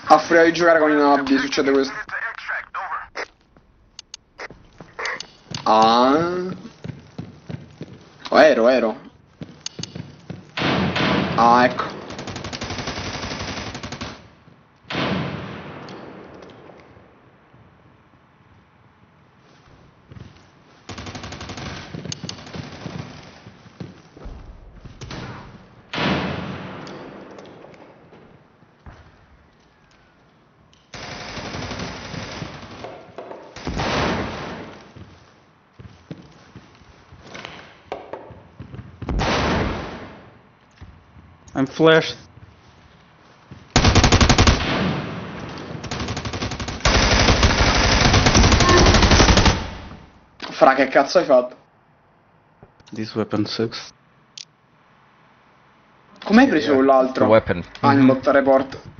A furia di giocare con i nabbi succede questo. Ah. Oh, ero. Ah, ecco. I'm flashed. Fra, che cazzo hai fatto? This weapon sucks. Come hai preso l'altro? The weapon. Ah, in botta report.